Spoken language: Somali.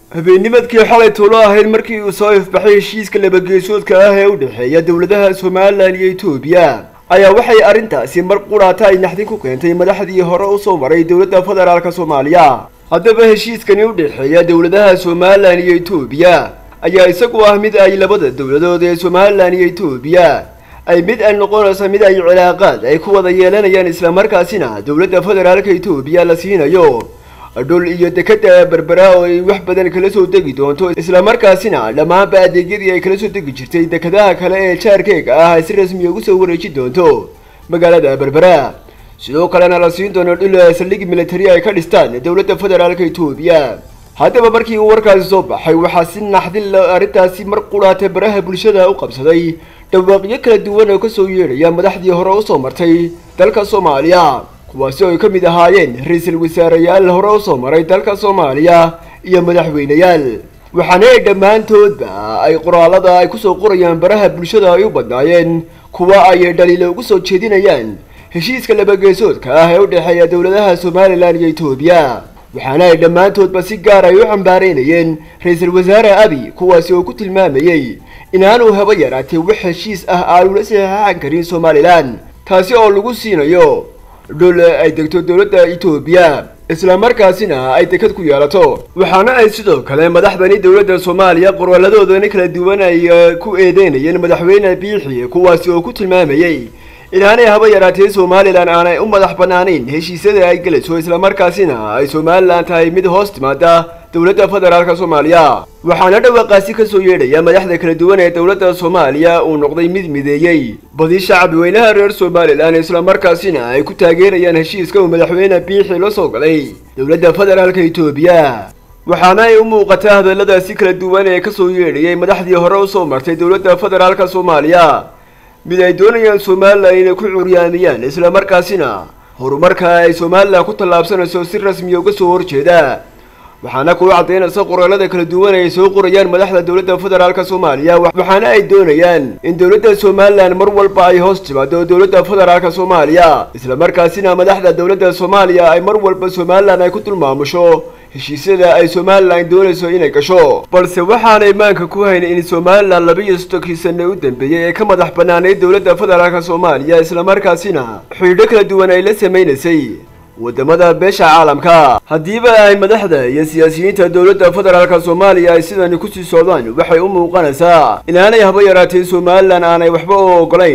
habeennimadkii xalay tuulo ahayd markii uu soo ifbaxay heshiiska labageesoodka ah ee u dhexeeya dowladaha Soomaaliland iyo Itoobiya ayaa waxay arrintaasi mar quraata ay naxdin ku keentay madaxdii hore u soo maray dowladda federaalka Soomaaliya. haddaba heshiiskani u dhexeeya dowladaha Soomaaliland iyo Itoobiya ayaa isagu ah mid ay labada dowladood ee Soomaaliland iyo Itoobiya ay mid aan noqonaysa mid ay cilaaqaad ay ku wada yeelanayaan isla markaasina dowladda federaalka Itoobiya la siinayo dhul iyo dekada Berbera oo ay wax badan kala soo degi doonto isla markaasina dhamaanba adeegyadii ay kala soo degi jirtay dekadaha kale ee jaarkeega ah ay si rasmi ugu soo wareejin doonto magaalada Berbera. sidoo kalena la siin doono dhul saldhig military ay ka dhistaan dowladda federaalka Itoobiya. haddaba markii uu warkaasi soo baxay waxaa si naxdin leh arrintaasi mar quraata baraha bulshada u qabsaday dhawaaqyo kala duwan oo ka soo yeedhaya madaxdii hore u soo martay dalka Soomaaliya, kuwaasi oo ay ka mid ahaayeen ra'iisul wasaareyaal hore u soo maray dalka Soomaaliya iyo madaxweynayaal. waxaana ay dhammaantoodba ay qoraalada ay ku soo qorayaan baraha bulshada ay u badnaayeen kuwa ay dhaliilo ugu soo jeedinayaan heshiiska labageesoodka ah ee u dhexeeya dowladaha Soomaaliland iyo Itoobiya. waxaana ay dhammaantoodba si gaar ah u xambaareenayeen ra'iisul wasaare Abiy, kuwaasi oo ku tilmaamayay inaanu haba yaraatee wax heshiis ah aanu la saxiixan karin Soomaaliland, taasi oo lagu siinayo dhul ay degto dowladda Itoobiya isla markaasina ay dekad ku yeelato. waxaana ay sidoo kale madaxdani dowladda Soomaaliya qoraaladooda kala duwan ay ku eedeynayeen madaxweyne Biixi, kuwaasi oo ku tilmaamayay inaanay haba yaraatee Soomaaliland aanay u madax banaaneyn heshiisyada ay galayso isla markaasina ay Soomaaliland tahay mid hoos timaada dowladda federaalka Soomaaliya. waxaana dhawaaqaasi ka soo yeedhaya madaxda kala duwan ee dowladda Soomaaliya uu noqday mid mideeyay badi shacab weynaha reer Soomaaliland isla markaasina ay ku taageerayaan heshiiska uu madaxweyne Biixi la soo galay dowladda federaalka Itoobiya. waxaana ay u muuqataa hadalladaasi kala duwan ee ka soo yeedhayay madaxdii hore u soo martay dowladda federaalka Soomaaliya mid ay doonayaan Soomaaliland inay ku curyaamiyaan isla markaasina horumarka ay Soomaaliland ku tallaabsanayso si rasmi ah uga soo horjeeda. waxaana ku cadeynaysa qoraalada kala duwan ay soo qorayaan madaxda dowladda federaalka Soomaaliya. waxaana ay doonayaan in dowladda Soomaaliland mar walba ay hoos timaado dowladda federaalka Soomaaliya isla markaasina madaxda dowladda Soomaaliya ay mar walba Soomaaliland ay ku dulmaamusho heshiisyada ay Soomaaliland doonayso inay gasho. balse waxaanay maanka ku hayn in Soomaaliland 22 sano u dambeeyay ee ka madax banaaneyd dowladda federaalka Soomaaliya isla markaasina xidhiidho kala duwan ay la sameeysay wadamada beesha caalamka. hadiiba ay madaxda iyo siyaasiyiinta dowladda federaalka Soomaaliya ay sidan ku sii socdaan waxay u muuqanaysaa inaanay haba yaraatee Soomaaliland aanay waxba u ogolayn